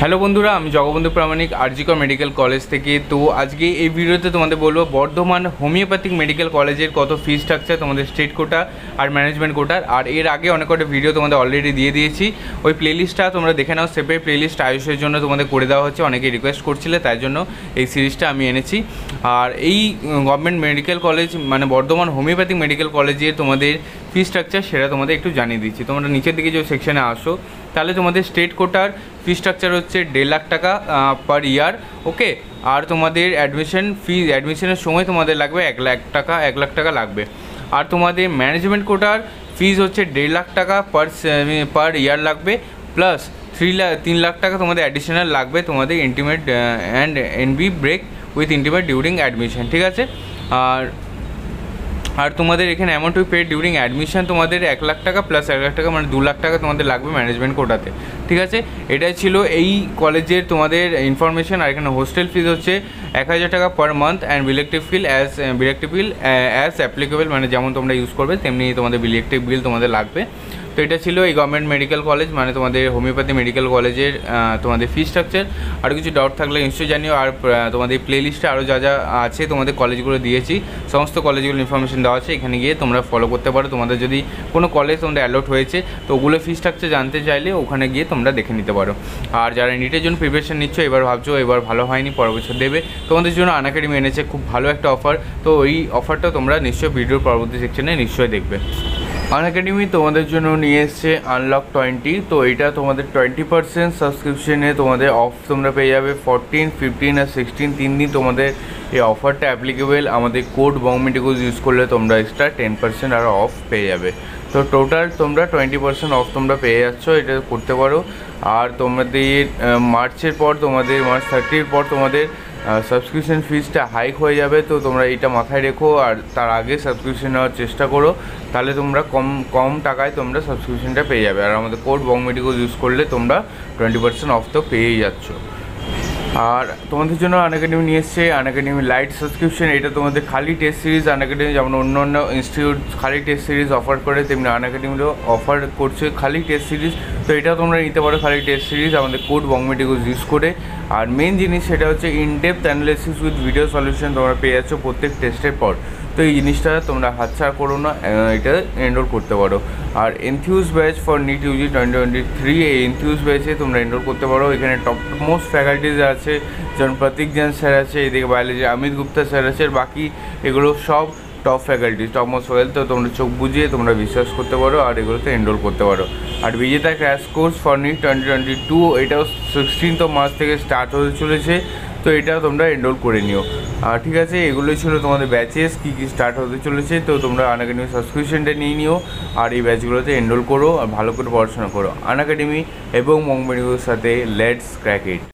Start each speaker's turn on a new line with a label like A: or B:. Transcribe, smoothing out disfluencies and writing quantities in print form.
A: Hello বন্ধুরা, আমি Jagabandhu Pramanik RG Kar medical college থেকে। তো আজকে এই ভিডিওতে তোমাদের বলবো বর্ধমান হোমিওপ্যাথিক মেডিকেল কলেজের কত ফি স্ট্রাকচার তোমাদের স্টেট কোটা আর ম্যানেজমেন্ট কোটার। আর এর আগে অনেক কটা ভিডিও তোমাদের অলরেডি দিয়ে দিয়েছি, ওই প্লেলিস্টটা তোমরা দেখে নাও। সেপারেট প্লেলিস্ট আয়ুষের জন্য তোমাদের করে দেওয়া হচ্ছে, অনেকে রিকোয়েস্ট করছিলে, তাই জন্য এই সিরিজটা আমি এনেছি। আর এই গভর্নমেন্ট মেডিকেল কলেজ মানে বর্ধমান হোমিওপ্যাথিক মেডিকেল কলেজের তোমাদের ফি স্ট্রাকচার সেটা তোমাদের একটু জানিয়ে দিচ্ছি। তোমরা নিচের দিকে যে সেকশনে আসো, তাহলে তোমাদের স্টেট কোটার ফি স্ট্রাকচার হচ্ছে 1.5 লাখ টাকা পার ইয়ার, ওকে। আর তোমাদের অ্যাডমিশন ফি, অ্যাডমিশনের সময় তোমাদের লাগবে 1 লাখ টাকা লাগবে। আর তোমাদের ম্যানেজমেন্ট কোটার ফিজ হচ্ছে 1.5 লাখ টাকা পার ইয়ার লাগবে, প্লাস 3 লাখ টাকা তোমাদের অ্যাডিশনাল লাগবে তোমাদের intimate and NB break with intimate during admission, ঠিক আছে। আর তোমাদের এখানে amount to pay during admission তোমাদের 1 লাখ টাকা প্লাস 1 লাখ টাকা মানে 2 লাখ টাকা তোমাদের লাগবে ম্যানেজমেন্ট কোটাতে, ঠিক আছে। এটাই ছিল এই কলেজের তোমাদের ইনফরমেশন। আর এখানে হোস্টেল ফিজ হচ্ছে 1000 টাকা পার মান্থ অ্যান্ড বিলেক্টিভ বিল অ্যাজ অ্যাপ্লিকেবল, মানে যেমন তোমরা ইউজ করবে তেমনি তোমাদের বিলেক্টিভ বিল তোমাদের লাগবে। তো এটা ছিল এই গভর্নমেন্ট মেডিকেল কলেজ মানে তোমাদের হোমিওপ্যাথি মেডিকেল কলেজের তোমাদের ফি স্ট্রাকচার। আর কিছু ডাউট থাকলে নিশ্চয়ই জানিও। আর তোমাদের প্লে লিস্টে আরও যা যা আছে তোমাদের কলেজগুলো দিয়েছি, সমস্ত কলেজগুলো ইনফরমেশন দেওয়া আছে, এখানে গিয়ে তোমরা ফলো করতে পারো। তোমাদের যদি কোনো কলেজ তোমাদের অ্যালট হয়েছে তো ওগুলো ফি স্ট্রাকচার জানতে চাইলে ওখানে গিয়ে তোমরা দেখে নিতে পারো। আর যারা নিটের জন্য প্রিপারেশন নিচ্ছ, এবার ভাবছো এবার ভালো হয়নি, পরের বছর দেবে, তোমাদের জন্য আনএকাডেমি এনেছে খুব ভালো একটা অফার। তো ওই অফারটা তোমরা নিশ্চয়ই ভিডিওর পরবর্তী সেকশনে নিশ্চয়ই দেখবে। আনএকাডেমি তোমাদের জন্য নিয়ে এসছে আনলক 20। তো এটা তোমাদের 20% সাবস্ক্রিপশনে তোমাদের অফ তোমরা পেয়ে যাবে। 14, 15 আর 16 3 দিন তোমাদের এই অফারটা অ্যাপ্লিকেবল। আমাদের কোড বংমেডিকোজ ইউজ করলে তোমরা এক্সট্রা 10% আর অফ পেয়ে যাবে। তো টোটাল তোমরা 20% অফ তোমরা পেয়ে যাচ্ছ, এটা করতে পারো। আর তোমাদের মার্চের পর, তোমাদের মার্চ 30-র পর তোমাদের সাবস্ক্রিপশন ফিজটা হাইক হয়ে যাবে। তো তোমরা এটা মাথায় রেখো আর তার আগে সাবস্ক্রিপশন নেওয়ার চেষ্টা করো, তাহলে তোমরা কম টাকায় তোমরা সাবস্ক্রিপশনটা পেয়ে যাবে। আর আমাদের কোড বংমেডিকোজ ইউজ করলে তোমরা 20% অফ তো পেয়েই যাচ্ছ। আর তোমাদের জন্য আনএকাডেমি নিয়ে এসছে আনএকাডেমি লাইট সাবস্ক্রিপশন। এটা তোমাদের খালি টেস্ট সিরিজ, আনএকাডেমি যেমন অন্য অন্য ইনস্টিটিউট খালি টেস্ট সিরিজ অফার করে, তেমনি আনএকাডেমিরও অফার করছে খালি টেস্ট সিরিজ। তো এটা তোমরা নিতে পারো খালি টেস্ট সিরিজ আমাদের কোড বংমেডিকোজ ইউজ করে। আর মেন জিনিস সেটা হচ্ছে in depth analysis with video solution তোমরা পেয়ে যাচ্ছ প্রত্যেক টেস্টের পর। তো এই জিনিসটা তোমরা হাতছাড়া করো না, এটা এনরোল করতে পারো। আর enthuse batch for NEET UG 2023, এই এনথিউজ ব্যাচে তোমরা এনরোল করতে পারো। এখানে টপ মোস্ট ফ্যাকাল্টিজ আছে, যেমন প্রতীক জৈন স্যার আছে, এদিকে বায়োলজি অমিত গুপ্তা স্যার আছে, আর বাকি এগুলো সব top faculties, top most faculty. তো তোমরা চোখ বুঝিয়ে তোমরা বিশ্বাস করতে পারো আর এগুলোতে এনরোল করতে পারো। আর বিজেতা ক্র্যাশ কোর্স ফর নিট 2022, এটাও 16 মার্চ থেকে স্টার্ট হতে চলেছে। তো এটাও তোমরা এনরোল করে নিও। আর ঠিক আছে, এগুলোই ছিল তোমাদের ব্যাচেস কী কী স্টার্ট হতে চলেছে। তো তোমরা আনএকাডেমি সাবস্ক্রিপশনটা নিয়ে নিও আর এই ব্যাচগুলোতে এনরোল করো আর ভালো করে পড়াশোনা করো। আনএকাডেমি এবং বংমেডিকোর সাথে লেটস ক্র্যাক ইট।